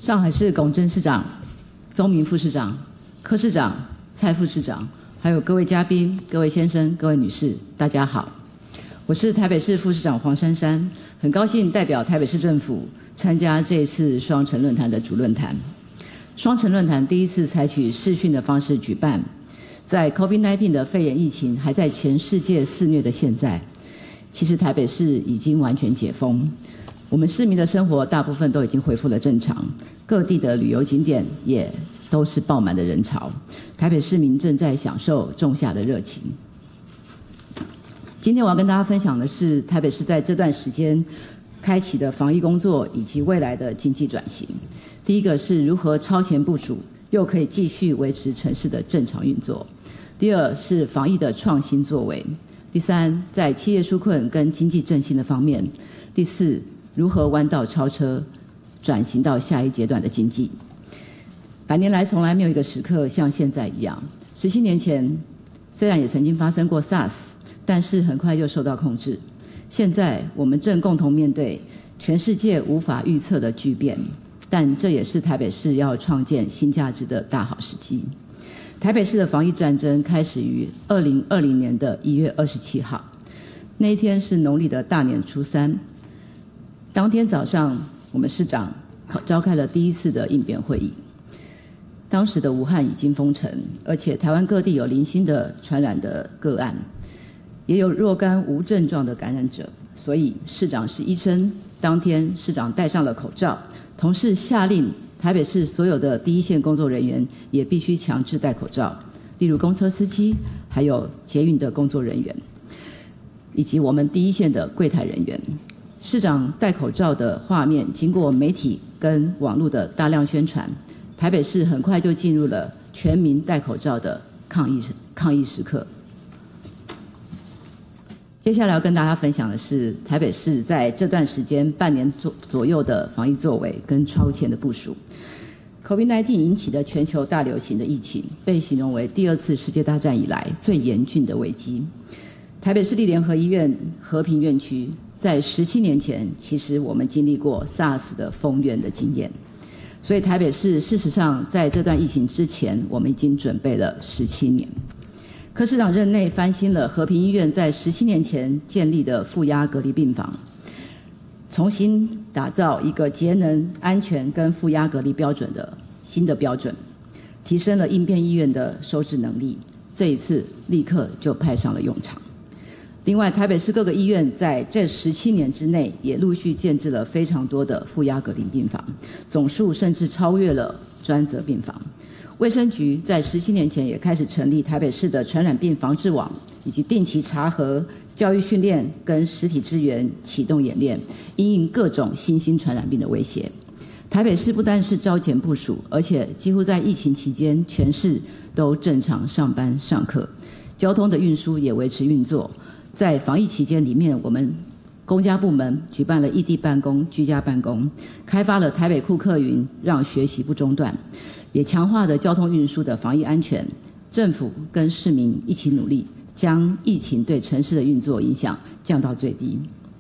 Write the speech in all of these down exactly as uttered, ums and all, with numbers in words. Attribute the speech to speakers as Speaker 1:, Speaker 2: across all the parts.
Speaker 1: 上海市龚正市长、宗明副市长、柯市长、蔡副市长，还有各位嘉宾、各位先生、各位女士，大家好。我是台北市副市长黄珊珊，很高兴代表台北市政府参加这一次双城论坛的主论坛。双城论坛第一次采取视讯的方式举办，在 COVID 十九 的肺炎疫情还在全世界肆虐的现在，其实台北市已经完全解封，我们市民的生活大部分都已经恢复了正常，各地的旅游景点也都是爆满的人潮，台北市民正在享受仲夏的热情。今天我要跟大家分享的是台北市在这段时间开启的防疫工作以及未来的经济转型。第一个是如何超前部署，又可以继续维持城市的正常运作；第二是防疫的创新作为；第三，在企业纾困跟经济振兴的方面；第四，如何弯道超车，转型到下一阶段的经济。百年来从来没有一个时刻像现在一样。十七年前，虽然也曾经发生过 SARS， 但是很快就受到控制。现在我们正共同面对全世界无法预测的巨变，但这也是台北市要创建新价值的大好时机。台北市的防疫战争开始于二零二零年的一月二十七号，那一天是农历的大年初三。当天早上，我们市长召开了第一次的应变会议。当时的武汉已经封城，而且台湾各地有零星的传染的个案，也有若干无症状的感染者，所以市长是医生。当天市长戴上了口罩，同时下令台北市所有的第一线工作人员也必须强制戴口罩，例如公车司机，还有捷运的工作人员，以及我们第一线的柜台人员。市长戴口罩的画面经过媒体跟网络的大量宣传，台北市很快就进入了全民戴口罩的抗疫抗疫时刻。接下来要跟大家分享的是台北市在这段时间半年左左右的防疫作为跟超前的部署。COVID 十九 引起的全球大流行的疫情，被形容为第二次世界大战以来最严峻的危机。台北市立联合医院和平院区在十七年前，其实我们经历过 SARS 的封院的经验，所以台北市事实上在这段疫情之前，我们已经准备了十七年。柯市长任内翻新了和平医院在十七年前建立的负压隔离病房，重新打造一个节能、安全跟负压隔离标准的新的标准，提升了应变医院的收治能力。这一次立刻就派上了用场。另外，台北市各个医院在这十七年之内也陆续建置了非常多的负压隔离病房，总数甚至超越了专责病房。卫生局在十七年前也开始成立台北市的传染病防治网，以及定期查核、教育训练跟实体支援启动演练，因应各种新兴传染病的威胁。台北市不单是超前部署，而且几乎在疫情期间全市都正常上班上课，交通的运输也维持运作。在防疫期间里面，我们公家部门举办了异地办公、居家办公，开发了台北库客云，让学习不中断，也强化了交通运输的防疫安全。政府跟市民一起努力，将疫情对城市的运作影响降到最低。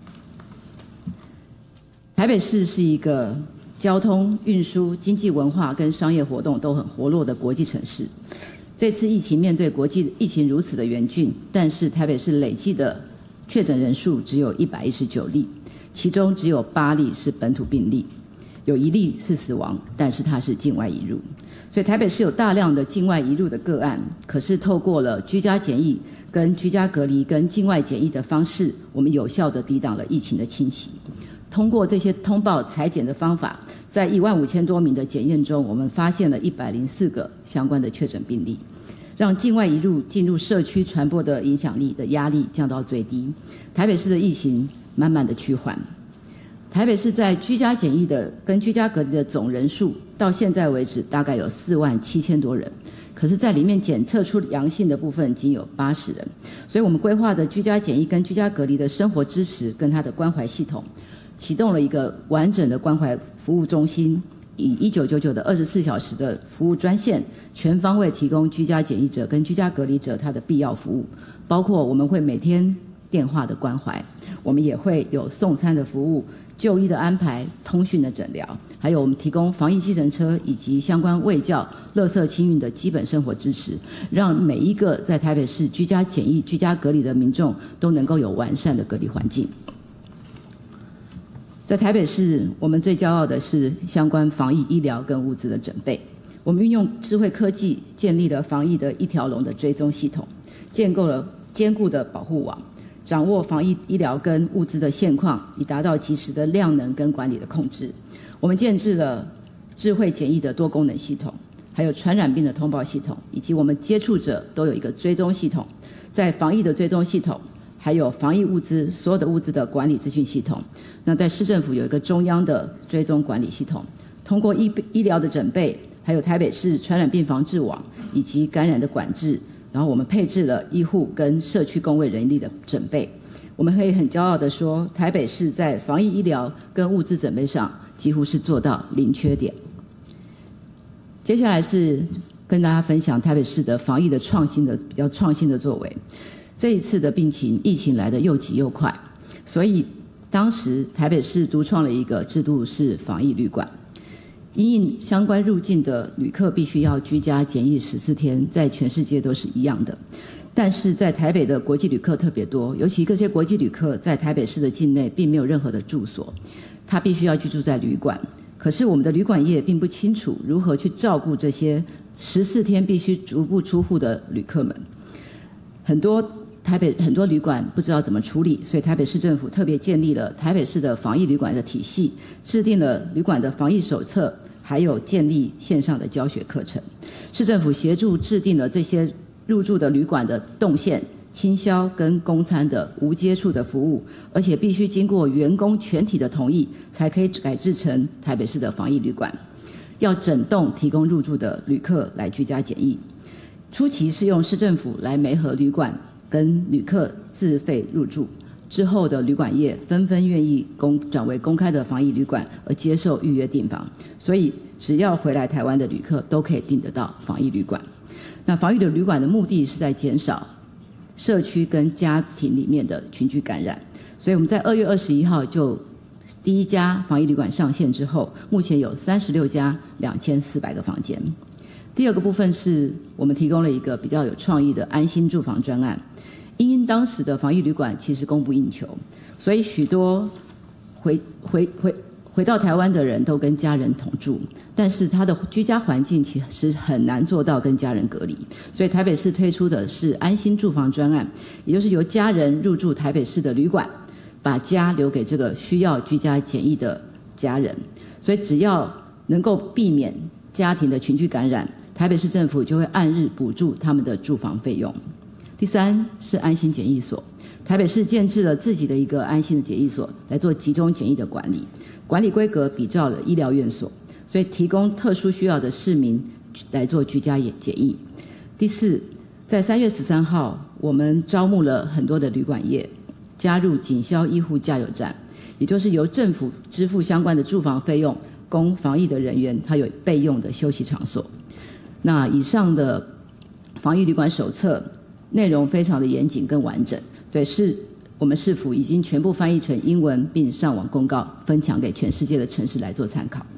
Speaker 1: 台北市是一个交通、运输、经济、文化跟商业活动都很活络的国际城市。这次疫情面对国际疫情如此的严峻，但是台北市累计的确诊人数只有一百一十九例，其中只有八例是本土病例，有一例是死亡，但是它是境外移入。所以台北市有大量的境外移入的个案，可是透过了居家检疫跟居家隔离跟境外检疫的方式，我们有效地抵挡了疫情的侵袭。通过这些通报采检的方法，在一万五千多名的检验中，我们发现了一百零四个相关的确诊病例，让境外移入进入社区传播的影响力的压力降到最低。台北市的疫情慢慢的趋缓。台北市在居家检疫的跟居家隔离的总人数，到现在为止大概有四万七千多人，可是在里面检测出阳性的部分仅有八十人。所以我们规划的居家检疫跟居家隔离的生活支持跟它的关怀系统，启动了一个完整的关怀服务中心，以一九九九的二十四小时的服务专线，全方位提供居家检疫者跟居家隔离者他的必要服务，包括我们会每天电话的关怀，我们也会有送餐的服务、就医的安排、通讯的诊疗，还有我们提供防疫计程车以及相关卫教、垃圾清运的基本生活支持，让每一个在台北市居家检疫、居家隔离的民众都能够有完善的隔离环境。在台北市，我们最骄傲的是相关防疫医疗跟物资的准备。我们运用智慧科技建立了防疫的一条龙的追踪系统，建构了坚固的保护网，掌握防疫医疗跟物资的现况，以达到及时的量能跟管理的控制。我们建置了智慧检疫的多功能系统，还有传染病的通报系统，以及我们接触者都有一个追踪系统。在防疫的追踪系统，还有防疫物资所有的物资的管理资讯系统。那在市政府有一个中央的追踪管理系统，通过医医疗的准备，还有台北市传染病防治网以及感染的管制，然后我们配置了医护跟社区公卫人力的准备。我们可以很骄傲地说，台北市在防疫医疗跟物资准备上几乎是做到零缺点。接下来是跟大家分享台北市的防疫的创新的比较创新的作为。这一次的病情疫情来得又急又快，所以当时台北市独创了一个制度，是防疫旅馆。因应相关入境的旅客必须要居家检疫十四天，在全世界都是一样的。但是在台北的国际旅客特别多，尤其这些国际旅客在台北市的境内并没有任何的住所，他必须要居住在旅馆。可是我们的旅馆业并不清楚如何去照顾这些十四天必须足不出户的旅客们。很多台北很多旅馆不知道怎么处理，所以台北市政府特别建立了台北市的防疫旅馆的体系，制定了旅馆的防疫手册，还有建立线上的教学课程。市政府协助制定了这些入住的旅馆的动线、清消跟供餐的无接触的服务，而且必须经过员工全体的同意，才可以改制成台北市的防疫旅馆。要整栋提供入住的旅客来居家检疫。初期是用市政府来媒合旅馆跟旅客自费入住，之后的旅馆业纷纷愿意公转为公开的防疫旅馆，而接受预约订房，所以只要回来台湾的旅客都可以订得到防疫旅馆。那防疫的旅馆的目的是在减少社区跟家庭里面的群聚感染，所以我们在二月二十一号就第一家防疫旅馆上线之后，目前有三十六家两千四百个房间。第二个部分是我们提供了一个比较有创意的安心住房专案。因因当时的防疫旅馆其实供不应求，所以许多回回回回到台湾的人都跟家人同住，但是他的居家环境其实很难做到跟家人隔离，所以台北市推出的是安心住房专案，也就是由家人入住台北市的旅馆，把家留给这个需要居家检疫的家人，所以只要能够避免家庭的群聚感染，台北市政府就会按日补助他们的住房费用。第三是安心检疫所，台北市建置了自己的一个安心的检疫所，来做集中检疫的管理，管理规格比照了医疗院所，所以提供特殊需要的市民来做居家检疫。第四，在三月十三号，我们招募了很多的旅馆业，加入警消医护加油站，也就是由政府支付相关的住房费用，供防疫的人员他有备用的休息场所。那以上的防疫旅馆手册内容非常的严谨跟完整，所以是我们市府已经全部翻译成英文，并上网公告，分享给全世界的城市来做参考。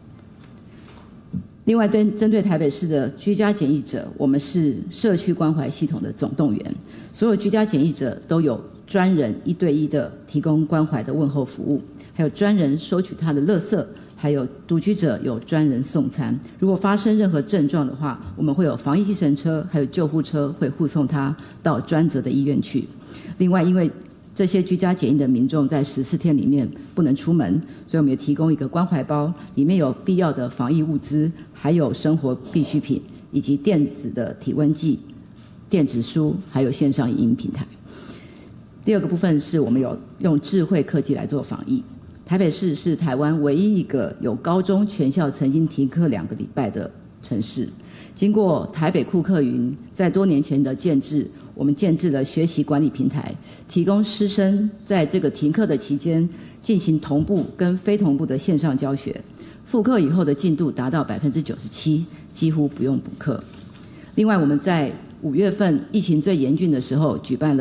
Speaker 1: 另外，针针对台北市的居家检疫者，我们是社区关怀系统的总动员，所有居家检疫者都有专人一对一的提供关怀的问候服务，还有专人收取他的垃圾，还有独居者有专人送餐。如果发生任何症状的话，我们会有防疫计程车，还有救护车会护送他到专责的医院去。另外，因为这些居家检疫的民众在十四天里面不能出门，所以我们也提供一个关怀包，里面有必要的防疫物资，还有生活必需品，以及电子的体温计、电子书，还有线上影音平台。第二个部分是我们有用智慧科技来做防疫。台北市是台湾唯一一个有高中全校曾经停课两个礼拜的城市。经过台北库克云在多年前的建制，我们建制了学习管理平台，提供师生在这个停课的期间进行同步跟非同步的线上教学。复课以后的进度达到百分之九十七，几乎不用补课。另外，我们在五月份疫情最严峻的时候，举办了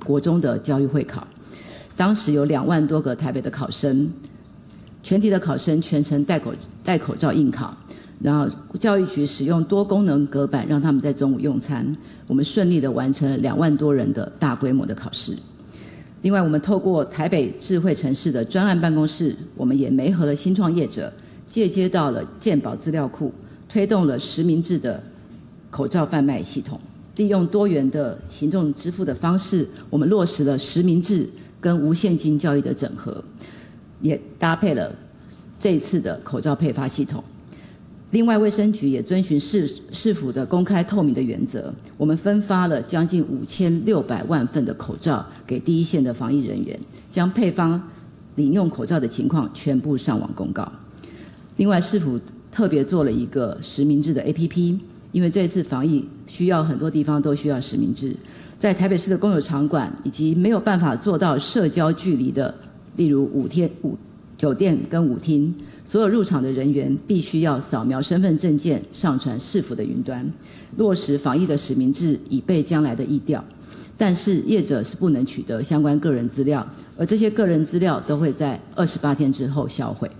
Speaker 1: 国中的教育会考，当时有两万多个台北的考生，全体的考生全程戴口戴口罩应考。然后教育局使用多功能隔板，让他们在中午用餐。我们顺利的完成了两万多人的大规模的考试。另外，我们透过台北智慧城市的专案办公室，我们也媒合了新创业者，借接到了健保资料库，推动了实名制的口罩贩卖系统。利用多元的行动支付的方式，我们落实了实名制跟无现金交易的整合，也搭配了这一次的口罩配发系统。另外，卫生局也遵循市市府的公开透明的原则，我们分发了将近五千六百万份的口罩给第一线的防疫人员，将配方领用口罩的情况全部上网公告。另外，市府特别做了一个实名制的 A P P， 因为这次防疫需要很多地方都需要实名制，在台北市的公有场馆以及没有办法做到社交距离的，例如五天五酒店跟舞厅，所有入场的人员必须要扫描身份证件，上传市府的云端，落实防疫的实名制，以备将来的疫调。但是业者是不能取得相关个人资料，而这些个人资料都会在二十八天之后销毁。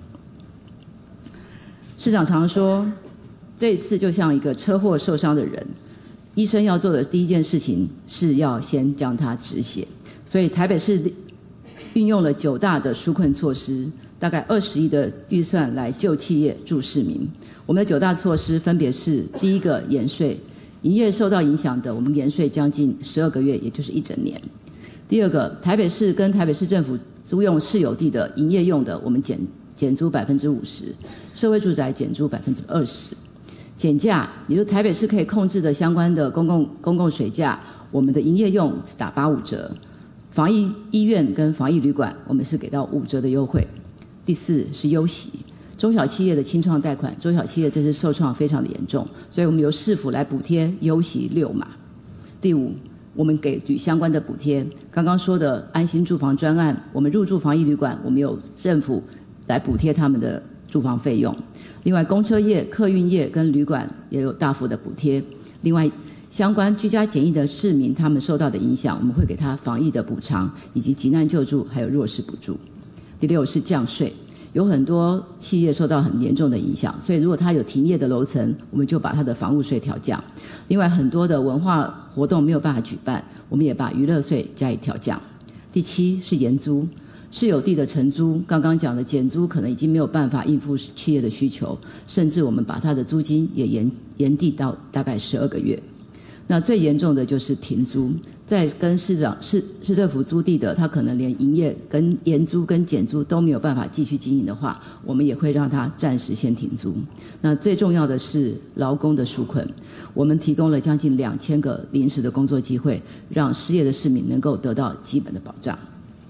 Speaker 1: 市长常说，这一次就像一个车祸受伤的人，医生要做的第一件事情是要先将他止血，所以台北市运用了九大的纾困措施，大概二十亿的预算来救企业、助市民。我们的九大措施分别是：第一个，延税，营业受到影响的，我们延税将近十二个月，也就是一整年；第二个，台北市跟台北市政府租用市有地的营业用的，我们减减租百分之五十，社会住宅减租百分之二十。减价，也就是台北市可以控制的相关的公共公共水价，我们的营业用打八五折。防疫医院跟防疫旅馆，我们是给到五折的优惠。第四是优息，中小企业的清创贷款，中小企业这次受创非常的严重，所以我们由市府来补贴优息六码。第五，我们给予相关的补贴，刚刚说的安心住房专案，我们入住防疫旅馆，我们有政府来补贴他们的住房费用。另外，公车业、客运业跟旅馆也有大幅的补贴。另外，相关居家检疫的市民，他们受到的影响，我们会给他防疫的补偿，以及急难救助，还有弱势补助。第六是降税，有很多企业受到很严重的影响，所以如果他有停业的楼层，我们就把他的房屋税调降。另外，很多的文化活动没有办法举办，我们也把娱乐税加以调降。第七是延租，市有地的承租，刚刚讲的减租可能已经没有办法应付企业的需求，甚至我们把它的租金也延延递到大概十二个月。那最严重的就是停租，在跟市长市市政府租地的，他可能连营业跟延租跟减租都没有办法继续经营的话，我们也会让他暂时先停租。那最重要的是劳工的纾困，我们提供了将近两千个临时的工作机会，让失业的市民能够得到基本的保障。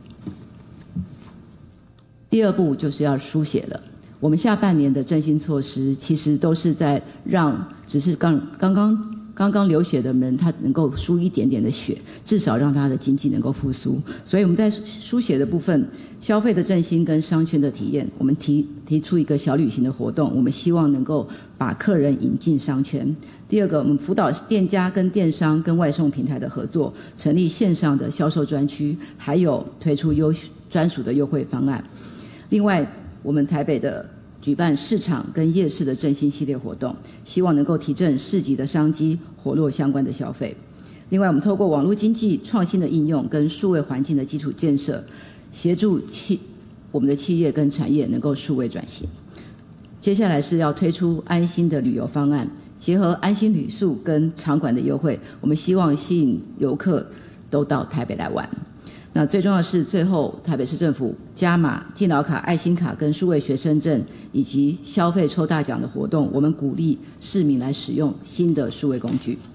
Speaker 1: 第二步就是要书写了。我们下半年的振兴措施，其实都是在让只是刚刚刚刚刚流血的人，他能够输一点点的血，至少让他的经济能够复苏。所以我们在书写的部分，消费的振兴跟商圈的体验，我们提提出一个小旅行的活动，我们希望能够把客人引进商圈。第二个，我们辅导店家跟电商跟外送平台的合作，成立线上的销售专区，还有推出优专属的优惠方案。另外，我们台北的举办市场跟夜市的振兴系列活动，希望能够提振市集的商机，活络相关的消费。另外，我们透过网络经济创新的应用跟数位环境的基础建设，协助企我们的企业跟产业能够数位转型。接下来是要推出安心的旅游方案，结合安心旅宿跟场馆的优惠，我们希望吸引游客都到台北来玩。那最重要的是，最后台北市政府加码敬老卡、爱心卡跟数位学生证以及消费抽大奖的活动，我们鼓励市民来使用新的数位工具。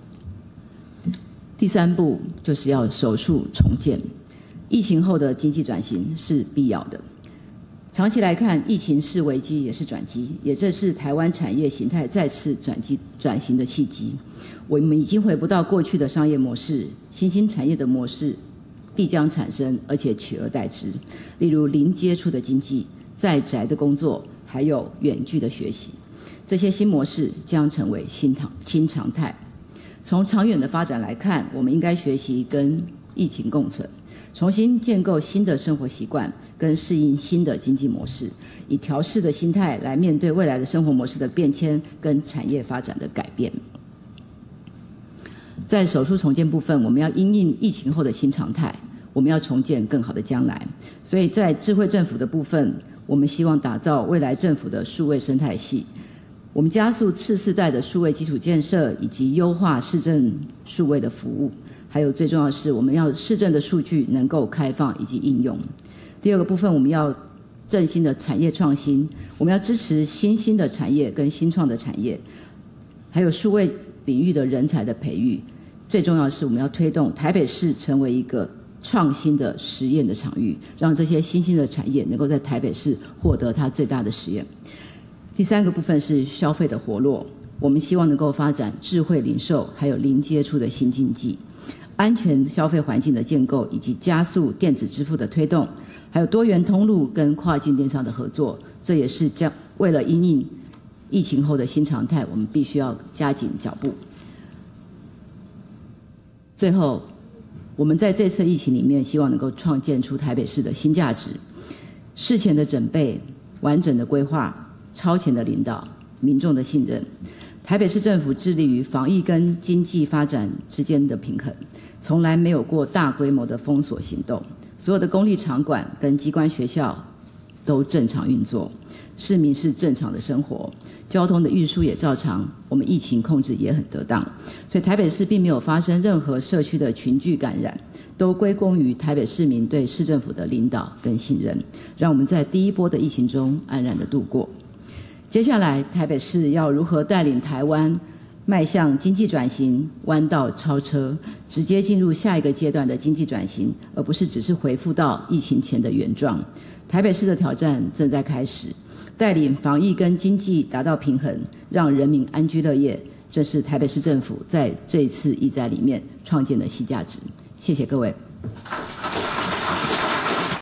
Speaker 1: 第三步就是要手术重建，疫情后的经济转型是必要的。长期来看，疫情是危机也是转机，也这是台湾产业形态再次转机转型的契机。我们已经回不到过去的商业模式，新兴产业的模式必将产生，而且取而代之。例如零接触的经济、在宅的工作，还有远距的学习，这些新模式将成为新常新常态。从长远的发展来看，我们应该学习跟疫情共存，重新建构新的生活习惯，跟适应新的经济模式，以调适的心态来面对未来的生活模式的变迁跟产业发展的改变。在手术重建部分，我们要因应疫情后的新常态，我们要重建更好的将来。所以在智慧政府的部分，我们希望打造未来政府的数位生态系，我们加速次世代的数位基础建设，以及优化市政数位的服务。还有最重要的是，我们要市政的数据能够开放以及应用。第二个部分，我们要振兴的产业创新，我们要支持新兴的产业跟新创的产业，还有数位领域的人才的培育。最重要的是，我们要推动台北市成为一个创新的实验的场域，让这些新兴的产业能够在台北市获得它最大的实验。第三个部分是消费的活络，我们希望能够发展智慧零售，还有零接触的新经济，安全消费环境的建构，以及加速电子支付的推动，还有多元通路跟跨境电商的合作，这也是将为了因应疫情后的新常态，我们必须要加紧脚步。最后，我们在这次疫情里面，希望能够创建出台北市的新价值，事前的准备、完整的规划、超前的领导、民众的信任。台北市政府致力于防疫跟经济发展之间的平衡，从来没有过大规模的封锁行动，所有的公立场馆跟机关学校都正常运作，市民是正常的生活，交通的运输也照常，我们疫情控制也很得当，所以台北市并没有发生任何社区的群聚感染，都归功于台北市民对市政府的领导跟信任，让我们在第一波的疫情中安然的度过。接下来，台北市要如何带领台湾迈向经济转型、弯道超车，直接进入下一个阶段的经济转型，而不是只是回复到疫情前的原状。台北市的挑战正在开始，带领防疫跟经济达到平衡，让人民安居乐业，这是台北市政府在这一次疫灾里面创建的新价值。谢谢各位。